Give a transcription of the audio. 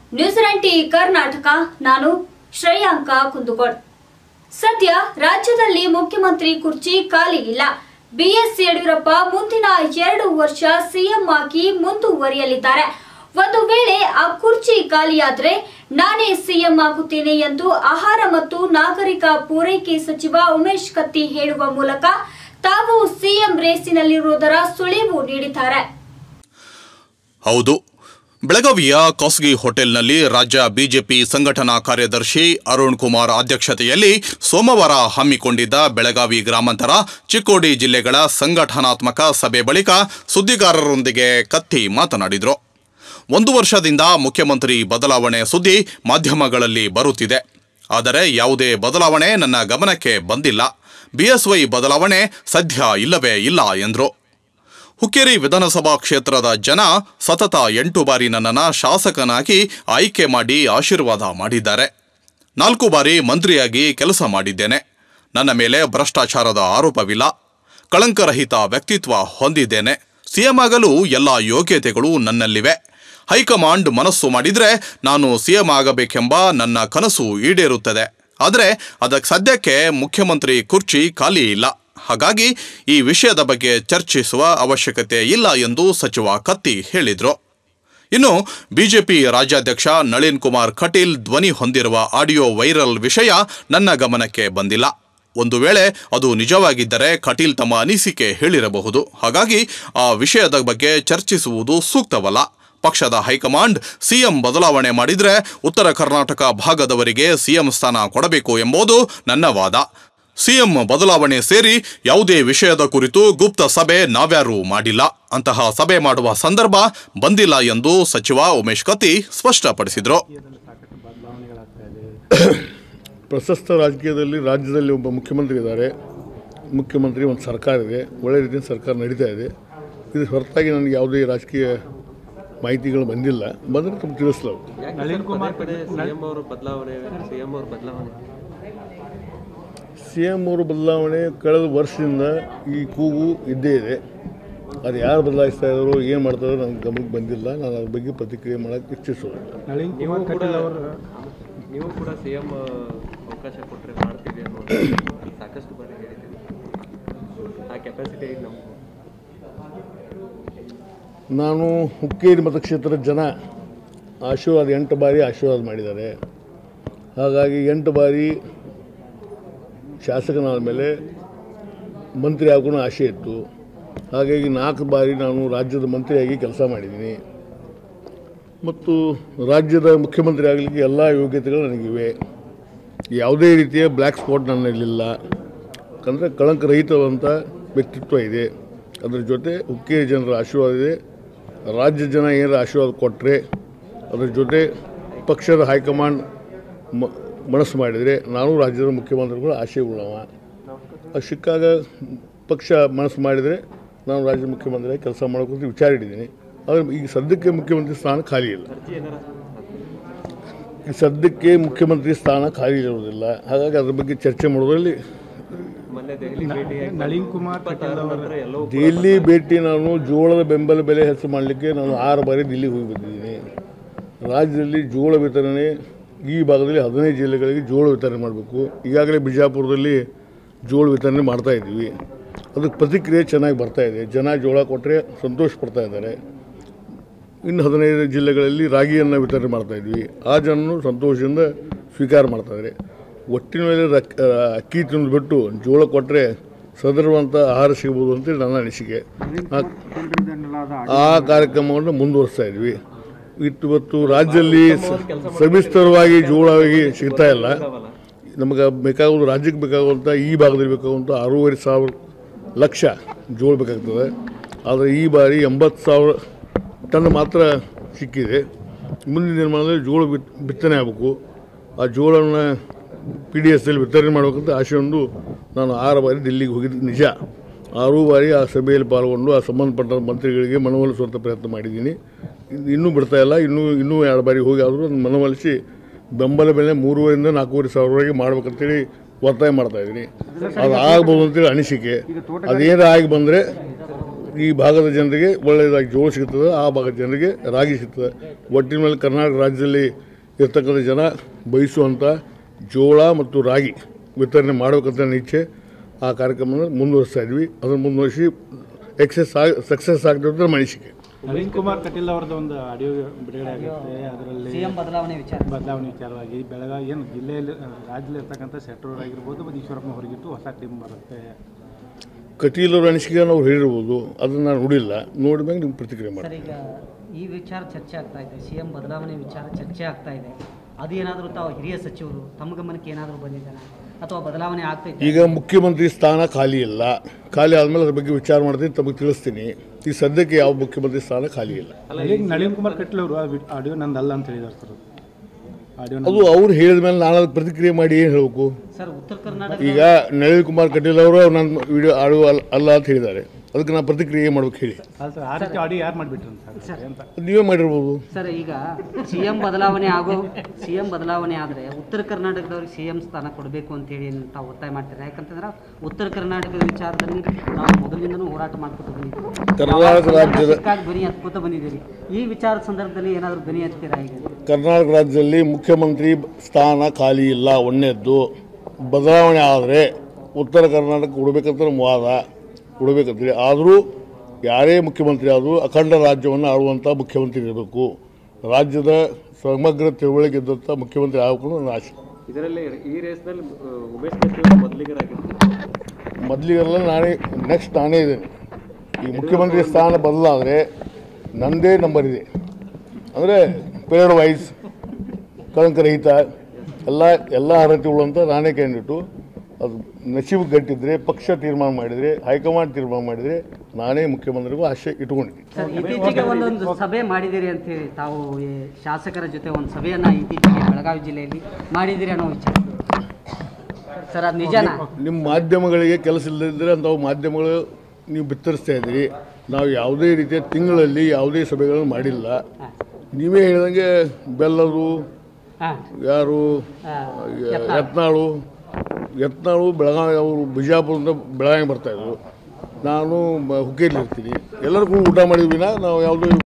News 90 Karnataka. ನಾನು ಶ್ರೇಯಾಂಕ ಕುಂದುಗೋಡ್. ಸದ್ಯ ರಾಜ್ಯದಲ್ಲಿ ಮುಖ್ಯಮಂತ್ರಿ ಕುರ್ಚಿ ಖಾಲಿ ಇಲ್ಲ. ಬಿಎಸ್ ಯಡಿಯೂರಪ್ಪ ಮುಂದಿನ 2 ವರ್ಷ ಸಿಎಂ ಆಗಿ ಮುಂದುವರಿಯಲಿದ್ದಾರೆ. ಒಂದು ವೇಳೆ ಆ ಕುರ್ಚಿ ಖಾಲಿಯಾದರೆ ನಾನೇ ಸಿಎಂ ಆಗುತ್ತೇನೆ ಎಂದು ಆಹಾರ ಮತ್ತು ನಾಗರಿಕ ಪೂರೈಕೆ ಸಚಿವ ಉಮೇಶ್ ಕತ್ತಿ ಹೇಳುವ ಮೂಲಕ ತಾವು ಸಿಎಂ ರೇಸಿನಲ್ಲಿರುವುದರ ಸುಳಿವು ನೀಡಿದ್ದಾರೆ. ಹೌದು, ಬೆಳಗಾವಿಯ ಖಾಸಗಿ ಹೋಟೆಲ್ನಲ್ಲಿ ರಾಜ್ಯ ಬಿಜೆಪಿ ಸಂಘಟನಾ ಕಾರ್ಯದರ್ಶಿ ಅರುಣ್ ಕುಮಾರ್ ಅಧ್ಯಕ್ಷತೆಯಲ್ಲಿ ಸೋಮವಾರ ಹಮ್ಮಿಕೊಂಡಿದ್ದ ಬೆಳಗಾವಿ ಗ್ರಾಮಾಂತರ, ಚಿಕ್ಕೋಡಿ ಜಿಲ್ಲೆಗಳ ಸಂಘಟನಾತ್ಮಕ ಸಭೆ ಬಳಿಕ ಸುದ್ದಿಗಾರರೊಂದಿಗೆ ಕತ್ತಿ ಮಾತನಾಡಿದರು. 1 ವರ್ಷದಿಂದ ಮುಖ್ಯಮಂತ್ರಿ ಬದಲಾವಣೆ ಸುದ್ದಿ ಮಾಧ್ಯಮಗಳಲ್ಲಿ ಬರುತ್ತಿದೆ. ಆದರೆ ಯಾವುದೇ ಬದಲಾವಣೆ ನನ್ನ ಗಮನಕ್ಕೆ ಬಂದಿಲ್ಲ. ಬಿಎಸ್ವೈ ಬದಲಾವಣೆ ಸದ್ಯ ಇಲ್ಲವೇ ಇಲ್ಲ ಎಂದರು. ಹುಕ್ಕೇರಿ ವಿಧಾನಸಭಾ ಕ್ಷೇತ್ರದ ಜನ ಸತತ 8 ಬಾರಿ ನನ್ನನ್ನು ಶಾಸಕನಾಗಿ ಆಯ್ಕೆ ಮಾಡಿ ಆಶೀರ್ವಾದ ಮಾಡಿದ್ದಾರೆ. 4 ಬಾರಿ ಮಂತ್ರಿಯಾಗಿ ಕೆಲಸ ಮಾಡಿದ್ದೇನೆ. ನನ್ನ ಮೇಲೆ ಭ್ರಷ್ಟಾಚಾರದ ಆರೋಪವಿಲ್ಲ. ಕಳಂಕರಹಿತ ವ್ಯಕ್ತಿತ್ವ ಹೊಂದಿದ್ದೇನೆ. ಸಿಎಂ ಆಗಲು ಎಲ್ಲ ಯೋಗ್ಯತೆಗಳು ನನ್ನಲ್ಲಿವೆ. ಹೈಕಮಾಂಡ್ ಮನಸ್ಸು ಮಾಡಿದರೆ ನಾನು ಸಿಎಂ ಆಗಬೇಕೆಂಬ ನನ್ನ ಕನಸು ಈಡೇರುತ್ತದೆ. ಆದರೆ ಅದಕ್ಕೆ ಸದ್ಯಕ್ಕೆ ಮುಖ್ಯಮಂತ್ರಿ ಕುರ್ಚಿ ಖಾಲಿ ಇಲ್ಲ. ಹಾಗಾಗಿ ಈ ವಿಷಯದ ಬಗ್ಗೆ ಚರ್ಚಿಸುವ ಅವಶ್ಯಕತೆ ಇಲ್ಲ ಎಂದು ಸಚಿವ ಕತ್ತಿ ಹೇಳಿದರು. ಇನ್ನು ಬಿಜೆಪಿ ರಾಜ್ಯಾಧ್ಯಕ್ಷ ನಳಿನ್ ಕುಮಾರ್ ಕಟೀಲ್ ಧ್ವನಿ ಹೊಂದಿರುವ ಆಡಿಯೋ ವೈರಲ್ ವಿಷಯ ನನ್ನ ಗಮನಕ್ಕೆ ಬಂದಿಲ್ಲ. ಒಂದು ವೇಳೆ ಅದು ನಿಜವಾಗಿದ್ದರೆ ಕಟೀಲ್ ತಮ್ಮ ಅನಿಸಿಕೆ ಹೇಳಿರಬಹುದು. ಹಾಗಾಗಿ ಆ ವಿಷಯದ ಬಗ್ಗೆ ಚರ್ಚಿಸುವುದು ಸೂಕ್ತವಲ್ಲ. ಪಕ್ಷದ ಹೈಕಮಾಂಡ್ ಸಿಎಂ ಬದಲಾವಣೆ ಮಾಡಿದರೆ ಉತ್ತರ ಕರ್ನಾಟಕ ಭಾಗದವರಿಗೆ ಸಿಎಂ ಸ್ಥಾನ ಕೊಡಬೇಕು ಎಂಬುದು ನನ್ನ ವಾದ. ಸಿಎಂ ಬದಲಾವಣೆ ಸೇರಿ ಯಾವುದೇ ವಿಷಯದ ಕುರಿತು ಗುಪ್ತ ಸಭೆ ನಾವ್ಯಾರೂ ಮಾಡಿಲ್ಲ. ಅಂತಹ ಸಭೆ ಮಾಡುವ ಸಂದರ್ಭ ಬಂದಿಲ್ಲ ಎಂದು ಸಚಿವ ಉಮೇಶ್ ಕತ್ತಿ ಸ್ಪಷ್ಟಪಡಿಸಿದರು. ಪ್ರಶಸ್ತ ರಾಜಕೀಯದಲ್ಲಿ ರಾಜ್ಯದಲ್ಲಿ ಒಬ್ಬ ಮುಖ್ಯಮಂತ್ರಿ ಇದ್ದಾರೆ. ಮುಖ್ಯಮಂತ್ರಿ ಒಂದು ಸರ್ಕಾರ ಇದೆ, ಒಳ್ಳೆ ರೀತಿಯ ಸರ್ಕಾರ ನಡೀತಾ ಇದೆ. ಇದು ಹೊರತಾಗಿ ನನಗೆ ಯಾವುದೇ ರಾಜಕೀಯ ಮಾಹಿತಿಗಳು ಬಂದಿಲ್ಲ. ಬಂದರೆ ತುಂಬ ತಿಳಿಸ್ಲಾಗುತ್ತೆ. ಸಿಎಂ ಅವರು ಬದಲಾವಣೆ ಕಳೆದ ವರ್ಷದಿಂದ ಈ ಕೂಗು ಇದ್ದೇ ಇದೆ. ಅದು ಯಾರು ಬದಲಾಯಿಸ್ತಾ ಇದ್ದಾರೋ ಏನು ಮಾಡ್ತಾರೋ ನನಗೆ ಗಮನಕ್ಕೆ ಬಂದಿಲ್ಲ. ನಾನು ಅದ್ರ ಬಗ್ಗೆ ಪ್ರತಿಕ್ರಿಯೆ ಮಾಡೋಕ್ಕೆ ಇಚ್ಛಿಸೋದು. ನೀವು ಕೂಡ ಸಿಎಂ ಅವಕಾಶ ಕೊಟ್ಟರೆ ಮಾಡ್ತೀವಿ ಅನ್ನೋದು ಸಾಕಷ್ಟು ಬಾರಿ ಹೇಳಿದ್ದೀವಿ. ಆ ಕೆಪಾಸಿಟಿ ನಮ್ಗೆ. ನಾನು ಹುಕ್ಕೇರಿ ಮತಕ್ಷೇತ್ರದ ಜನ ಆಶೀರ್ವಾದ 8 ಬಾರಿ ಆಶೀರ್ವಾದ ಮಾಡಿದ್ದಾರೆ. ಹಾಗಾಗಿ 8 ಬಾರಿ ಶಾಸಕನಾದ ಮೇಲೆ ಮಂತ್ರಿ ಆಗೋಣ ಆಸೆ ಇತ್ತು. ಹಾಗಾಗಿ 4 ಬಾರಿ ನಾನು ರಾಜ್ಯದ ಮಂತ್ರಿಯಾಗಿ ಕೆಲಸ ಮಾಡಿದ್ದೀನಿ ಮತ್ತು ರಾಜ್ಯದ ಮುಖ್ಯಮಂತ್ರಿ ಆಗಲಿಕ್ಕೆ ಎಲ್ಲ ಯೋಗ್ಯತೆಗಳು ನನಗಿವೆ. ಯಾವುದೇ ರೀತಿಯ ಬ್ಲ್ಯಾಕ್ ಸ್ಪಾಟ್ ನನ್ನಲ್ಲಿಲ್ಲ. ಯಾಕಂದರೆ ಕಳಂಕರಹಿತವಂಥ ವ್ಯಕ್ತಿತ್ವ ಇದೆ. ಅದರ ಜೊತೆ ಹುಕ್ಕೇರಿ ಜನರ ಆಶೀರ್ವಾದ ಇದೆ. ರಾಜ್ಯ ಜನ ಏನಾರ ಆಶೀರ್ವಾದ ಕೊಟ್ಟರೆ ಅದರ ಜೊತೆ ಪಕ್ಷದ ಹೈಕಮಾಂಡ್ ಮನಸ್ಸು ಮಾಡಿದರೆ ನಾನು ರಾಜ್ಯದ ಮುಖ್ಯಮಂತ್ರಿಗಳು ಆಶೆ ಉಳ್ಳವ. ಅದು ಸಿಕ್ಕಾಗ ಪಕ್ಷ ಮನಸ್ಸು ಮಾಡಿದರೆ ನಾನು ರಾಜ್ಯದ ಮುಖ್ಯಮಂತ್ರಿಯಾಗಿ ಕೆಲಸ ಮಾಡೋಕ್ಕಂತ ವಿಚಾರ ಇಟ್ಟಿದ್ದೀನಿ. ಆದರೆ ಈಗ ಸದ್ಯಕ್ಕೆ ಮುಖ್ಯಮಂತ್ರಿ ಸ್ಥಾನ ಖಾಲಿ ಇಲ್ಲ. ಈ ಸದ್ಯಕ್ಕೆ ಮುಖ್ಯಮಂತ್ರಿ ಸ್ಥಾನ ಖಾಲಿ ಇರುವುದಿಲ್ಲ. ಹಾಗಾಗಿ ಅದ್ರ ಬಗ್ಗೆ ಚರ್ಚೆ ಮಾಡೋದ್ರಲ್ಲಿ ದಿಲ್ಲಿ ಭೇಟಿ ನಾನು ಜೋಳದ ಬೆಂಬಲ ಬೆಲೆ ಹೆಚ್ಚು ಮಾಡಲಿಕ್ಕೆ ನಾನು 6 ಬಾರಿ ದಿಲ್ಲಿಗೆ ಹೋಗಿ ಬಂದಿದ್ದೀನಿ. ರಾಜ್ಯದಲ್ಲಿ ಜೋಳ ವಿತರಣೆ ಈ ಭಾಗದಲ್ಲಿ 15 ಜಿಲ್ಲೆಗಳಿಗೆ ಜೋಳ ವಿತರಣೆ ಮಾಡಬೇಕು. ಈಗಾಗಲೇ ಬಿಜಾಪುರದಲ್ಲಿ ಜೋಳ ವಿತರಣೆ ಮಾಡ್ತಾಯಿದ್ದೀವಿ. ಅದಕ್ಕೆ ಪ್ರತಿಕ್ರಿಯೆ ಚೆನ್ನಾಗಿ ಬರ್ತಾಯಿದೆ. ಜನ ಜೋಳ ಕೊಟ್ಟರೆ ಸಂತೋಷ ಪಡ್ತಾ ಇದ್ದಾರೆ. ಇನ್ನು 15 ಜಿಲ್ಲೆಗಳಲ್ಲಿ ರಾಗಿಯನ್ನು ವಿತರಣೆ ಮಾಡ್ತಾಯಿದ್ವಿ. ಆ ಜನರು ಸಂತೋಷದಿಂದ ಸ್ವೀಕಾರ ಮಾಡ್ತಾಯಿದ್ದಾರೆ. ಒಟ್ಟಿನ ಮೇಲೆ ಅಕ್ಕಿ ತಿಂದುಬಿಟ್ಟು ಜೋಳ ಕೊಟ್ಟರೆ ಸದೃಢವಂಥ ಆಹಾರ ಸಿಗ್ಬೋದು ಅಂತೇಳಿ ನನ್ನ ಅನಿಸಿಕೆ. ಆ ಕಾರ್ಯಕ್ರಮವನ್ನು ಮುಂದುವರಿಸ್ತಾ ಇದ್ವಿ. ಇವತ್ತು ರಾಜ್ಯದಲ್ಲಿ ಸವಿಸ್ತರವಾಗಿ ಜೋಳವಾಗಿ ಸಿಗ್ತಾ ಇಲ್ಲ. ನಮಗೆ ಬೇಕಾಗೋದು ರಾಜ್ಯಕ್ಕೆ ಬೇಕಾಗುವಂಥ ಈ ಭಾಗದಲ್ಲಿ ಬೇಕಾಗುವಂಥ 6,500 ಲಕ್ಷ ಜೋಳ ಬೇಕಾಗ್ತದೆ. ಆದರೆ ಈ ಬಾರಿ 80,000 ಟನ್ ಮಾತ್ರ ಸಿಕ್ಕಿದೆ. ಮುಂದಿನ ದಿನಮಾನದಲ್ಲಿ ಜೋಳ ಬಿತ್ತನೆ ಆಗಬೇಕು. ಆ ಜೋಳವನ್ನು PDS ವಿತರಣೆ ಮಾಡಬೇಕಂತ ಆಶೆಯೊಂದು ನಾನು 6 ಬಾರಿ ದಿಲ್ಲಿಗೆ ಹೋಗಿದ್ದು ನಿಜ. 6 ಬಾರಿ ಆ ಸಭೆಯಲ್ಲಿ ಪಾಲ್ಗೊಂಡು ಆ ಸಂಬಂಧಪಟ್ಟ ಮಂತ್ರಿಗಳಿಗೆ ಮನವೊಲಿಸುವಂಥ ಪ್ರಯತ್ನ ಮಾಡಿದ್ದೀನಿ. ಇನ್ನೂ ಬಿಡ್ತಾಯಿಲ್ಲ. ಇನ್ನೂ 2 ಬಾರಿ ಹೋಗಿ ಆದರೂ ಅದನ್ನು ಮನವೊಲಿಸಿ ಬೆಂಬಲ ಬೆಲೆ 3,500 ರಿಂದ 4,500 ಮಾಡ್ಬೇಕಂತೇಳಿ ಒತ್ತಾಯ ಮಾಡ್ತಾಯಿದ್ದೀನಿ. ಅದು ಆಗ್ಬೋದು ಅಂತೇಳಿ ಅನಿಸಿಕೆ. ಅದೇನು ಆಗಿ ಬಂದರೆ ಈ ಭಾಗದ ಜನರಿಗೆ ಒಳ್ಳೆಯದಾಗಿ ಜೋಳ ಸಿಗ್ತದೆ, ಆ ಭಾಗದ ಜನರಿಗೆ ರಾಗಿ ಸಿಗ್ತದೆ. ಒಟ್ಟಿನ ಮೇಲೆ ಕರ್ನಾಟಕ ರಾಜ್ಯದಲ್ಲಿ ಇರ್ತಕ್ಕಂಥ ಜನ ಬಯಸುವಂಥ ಜೋಳ ಮತ್ತು ರಾಗಿ ವಿತರಣೆ ಮಾಡಬೇಕಂತ ನನ್ನ ಇಚ್ಛೆ. ಆ ಕಾರ್ಯಕ್ರಮವನ್ನು ಮುಂದುವರಿಸ್ತಾ ಇದ್ವಿ. ಅದನ್ನು ಮುಂದುವರಿಸಿ ಸಕ್ಸಸ್ ಆಗ್ತದೆ ಮನಸ್ಸಿಗೆ. ನಳಿನ್ ಕುಮಾರ್ ಕಟೀಲ್ ಅವ್ರದ್ದು ಒಂದು ಆಡಿಯೋ ಬಿಡುಗಡೆ ಆಗುತ್ತೆ. ಅದರಲ್ಲಿ ಸಿಎಂ ಬದಲಾವಣೆ ವಿಚಾರವಾಗಿ ಬೆಳಗಾವಿ ಏನು ಜಿಲ್ಲೆಯಲ್ಲಿ ರಾಜ್ಯದಲ್ಲಿ ಇರ್ತಕ್ಕಂಥ ಸೆಟ್ರೂರ್ ಆಗಿರ್ಬೋದು ಮತ್ತು ಈಶ್ವರಪ್ಪ ಹೊರಗಿಟ್ಟು ಹೊಸ ಟೀಮ್ ಬರುತ್ತೆ. ಕಟೀಲ್ ಅವರ ಅನಿಸಿಕೆ ನಾವು ಹೇಳಿರ್ಬೋದು, ಅದನ್ನು ನಾನು ನೋಡಿಲ್ಲ. ನೋಡಿದಾಗ ನಿಮ್ಗೆ ಪ್ರತಿಕ್ರಿಯೆ ಮಾಡಿ. ಈಗ ಈ ವಿಚಾರ ಚರ್ಚೆ ಆಗ್ತಾ ಇದೆ, ಸಿಎಂ ಬದಲಾವಣೆ ವಿಚಾರ ಚರ್ಚೆ ಆಗ್ತಾ ಇದೆ. ಅದು ಏನಾದರೂ ತಾವು ಹಿರಿಯ ಸಚಿವರು ತಮ್ಮ ಗಮನಕ್ಕೆ ಏನಾದರೂ ಬಂದಿದ್ದಾನೆ ಅಥವಾ ಬದಲಾವಣೆ ಆಗ್ತೈತೆ? ಈಗ ಮುಖ್ಯಮಂತ್ರಿ ಸ್ಥಾನ ಖಾಲಿ ಇಲ್ಲ. ಖಾಲಿ ಆದಮೇಲೆ ಅದ್ರ ಬಗ್ಗೆ ವಿಚಾರ ಮಾಡ್ತೀನಿ, ತಮಗೆ ತಿಳಿಸ್ತೀನಿ. ಈ ಸದ್ಯಕ್ಕೆ ಯಾವ ಮುಖ್ಯಮಂತ್ರಿ ಸ್ಥಾನ ಖಾಲಿ ಇಲ್ಲ. ನಳಿನ್ ಕುಮಾರ್ ಕಟೀಲ್ ಅವರು ಆಡಿಯೋ ನಂದಲ್ಲ ಅಂತ ಹೇಳಿದಾರೆ ಸರ್. ಅದು ಅವ್ರು ಹೇಳಿದ ಮೇಲೆ ನಾನು ಅದಕ್ಕೆ ಪ್ರತಿಕ್ರಿಯೆ ಮಾಡಿ ಏನು ಹೇಳಬೇಕು ಸರ್? ಉತ್ತರ ಕರ್ನಾಟಕ ಈಗ ನಳಿನ್ ಕುಮಾರ್ ಕಟೀಲ್ ಅವರು ನನ್ನ ವಿಡಿಯೋ ಆಡಿಯೋ ಅಲ್ಲ ಅಂತ ಹೇಳಿದ್ದಾರೆ. ಅದಕ್ಕೆ ನಾನು ಪ್ರತಿಕ್ರಿಯೆ ಮಾಡ್ಬೇಕು ಹೇಳಿ. ಆ ರೀತಿ ಆಡಿಯೋ ಯಾರು ಮಾಡಿಬಿಟ್ರು ಅಂತ ನೀವೇ ಮಾಡಿರ್ಬೋದು ಸರ್. ಈಗ ಸಿಎಂ ಬದಲಾವಣೆ ಆದರೆ ಉತ್ತರ ಕರ್ನಾಟಕದವ್ರಿಗೆ ಸಿಎಂ ಸ್ಥಾನ ಕೊಡಬೇಕು ಅಂತೇಳಿ ತಾವು ಒತ್ತಾಯ ಮಾಡ್ತೀರಾ? ಯಾಕಂತಂದ್ರೆ ಉತ್ತರ ಕರ್ನಾಟಕದ ವಿಚಾರದಲ್ಲಿ ನಾವು ಮೊದಲಿಂದನೂ ಹೋರಾಟ ಮಾಡ್ಕೊತ ಬಂದಿದ್ದೀವಿ, ಕರ್ನಾಟಕ ರಾಜ್ಯದ ಧ್ವನಿ ಹತ್ಕೋತ ಬಂದಿದ್ದೀರಿ. ಈ ವಿಚಾರದ ಸಂದರ್ಭದಲ್ಲಿ ಏನಾದರೂ ಧ್ವನಿ ಹತ್ತೀರಾ? ಈಗ ಕರ್ನಾಟಕ ರಾಜ್ಯದಲ್ಲಿ ಮುಖ್ಯಮಂತ್ರಿ ಸ್ಥಾನ ಖಾಲಿ ಇಲ್ಲ. ಒಂದನೇದ್ದು ಬದಲಾವಣೆ ಆದರೆ ಉತ್ತರ ಕರ್ನಾಟಕ ಕೊಡಬೇಕಂತ ವಾದ ಕೊಡಬೇಕಂತೀರಿ. ಆದರೂ ಯಾರೇ ಮುಖ್ಯಮಂತ್ರಿ ಆದರೂ ಅಖಂಡ ರಾಜ್ಯವನ್ನು ಆಳುವಂಥ ಮುಖ್ಯಮಂತ್ರಿ ಇರಬೇಕು. ರಾಜ್ಯದ ಸಮಗ್ರ ತಿಳುವಳಿಕೆ ಇದ್ದಂಥ ಮುಖ್ಯಮಂತ್ರಿ ಆಗಬೇಕು ನನ್ನ ಆಸೆ. ಇದರಲ್ಲಿ ಈ ರೇಸ್ನಲ್ಲಿ ಉಮೇಶ್ ಕತ್ತಿ ಮೊದಲಿಗೆಲ್ಲ ನಾನೇ ಇದ್ದೇನೆ. ಈ ಮುಖ್ಯಮಂತ್ರಿ ಸ್ಥಾನ ಬದಲಾದರೆ ನನ್ನದೇ ನಂಬರ್ ಇದೆ. ಅಂದರೆ ಪೇರಡ್ ವೈಸ್ ಕಳಂಕರಹಿತ ಎಲ್ಲ ಅರ್ಹತೆ ಉಳ್ಳಂಥ ನಾನೇ ಕ್ಯಾಂಡಿಡೇಟು. ಅದು ನಸೀಬು ಗಟ್ಟಿದ್ರೆ, ಪಕ್ಷ ತೀರ್ಮಾನ ಮಾಡಿದರೆ, ಹೈಕಮಾಂಡ್ ತೀರ್ಮಾನ ಮಾಡಿದರೆ ನಾನೇ ಮುಖ್ಯಮಂತ್ರಿಗೂ ಆಶೆ ಇಟ್ಕೊಂಡಿದ್ದೀನಿ. ಸರ್, ಇತ್ತೀಚೆಗೆ ಒಂದೊಂದು ಸಭೆ ಮಾಡಿದಿರಿ ಅಂತೇಳಿ ತಾವು ಶಾಸಕರ ಜೊತೆ ಒಂದು ಸಭೆಯನ್ನು ಇತ್ತೀಚೆಗೆ ಬೆಳಗಾವಿ ಜಿಲ್ಲೆಯಲ್ಲಿ ಮಾಡಿದಿರಿ ಅನ್ನೋ ವಿಚಾರ ಸರ್, ಅದು ನಿಜನಾ? ನಿಮ್ಮ ಮಾಧ್ಯಮಗಳಿಗೆ ಕೆಲಸ ಇಲ್ಲದಿದ್ದರೆ ಅಂಥವು ಮಾಧ್ಯಮಗಳು ನೀವು ಬಿತ್ತರಿಸ್ತಾ ಇದ್ದೀರಿ. ನಾವು ಯಾವುದೇ ರೀತಿಯ ತಿಂಗಳಲ್ಲಿ ಯಾವುದೇ ಸಭೆಗಳನ್ನು ಮಾಡಿಲ್ಲ. ನೀವೇ ಹೇಳಿದಂಗೆ ಬೆಲ್ಲದು ಯಾರು ಯತ್ನಾಳು ಬೆಳಗಾವಿ, ಅವರು ಬಿಜಾಪುರದಿಂದ ಬೆಳಗಾವಿ ಬರ್ತಾಯಿದ್ರು. ನಾನು ಹುಕ್ಕೇರಿಲಿರ್ತೀನಿ. ಎಲ್ಲರೂ ಕೂಡ ಊಟ ಮಾಡಿದ್ವಿ. ನಾವು ಯಾವುದೋ